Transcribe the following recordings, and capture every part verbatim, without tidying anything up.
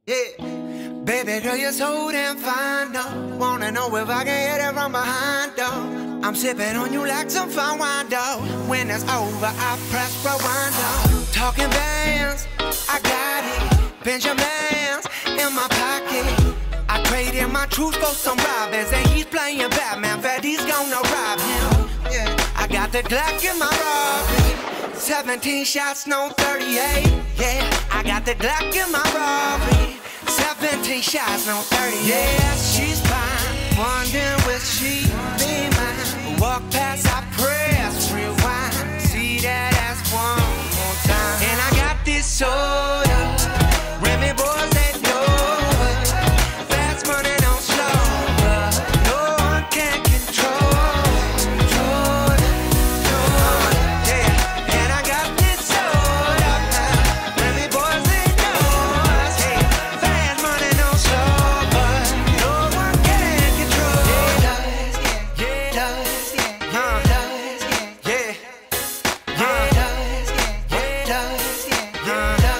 Yeah. Baby girl, you're so damn fine, though. Wanna know if I can hit it from behind, though. I'm sipping on you like some fine wine, though. When it's over, I press rewind, though. Talking bands, I got it. Benjamins in my pocket. I traded my truth for some robins, and he's playing Batman. Bet he's gonna rob him. Yeah. I got the Glock in my robbery. seventeen shots, no thirty-eight. Yeah, I got the Glock in my robbery. seventeen shots, no thirty-eight. Yeah, she's fine. Wondering will she be mine? Walk past, I press rewind. See that ass one more time. And I got this soda. Remy boys, they know it. Fast money, don't slow up. No one can control it. Control it, control it. Yeah, and I got this soda. Remy boys, they know us. Hey, fast money, don't slow up. No one can control it. Yeah, yeah, does, yeah, yeah, does, yeah, yeah, yeah, does, yeah, does, yeah, yeah, does.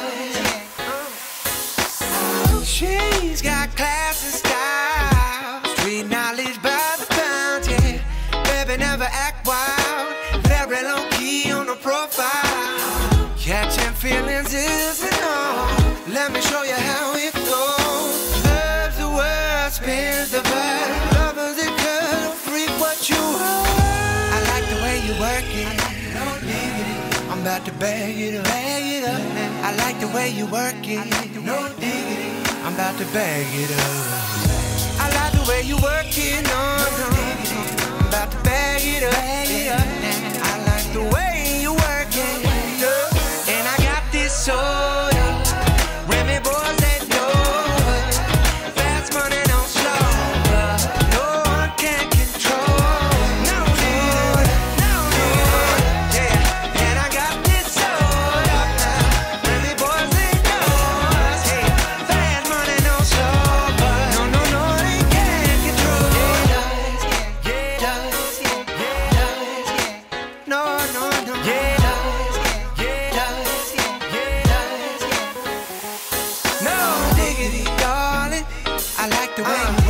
She's got class and style, street knowledge by the pound, yeah. Baby never act wild, very low key on the profile. Catching feelings isn't all. Let me show you how it goes. Love's the word, spins the verb. Lovers it could freak what you are. I like the way you work it. No diggity, I'm about to bag it up. Bag it up. I like the way you work it. No diggity, I'm about to bag it up. I like the way you work it, no, no. I'm about to bag it up. Bag it up. I like the way you work it, and I got this soda. Remy boys, they know it. Fast money, don't slow up. No one can control it. No, no, no, yeah. And I got this soda. Remy boys, they know us. Hey, fast money, don't slow up. No, no, no, they can't control it. Yeah, does, yeah, yeah, does, yeah. No, no, no, yeah, does, yeah, does, yeah, yeah, does, yeah. No diggity, darling, I like the way you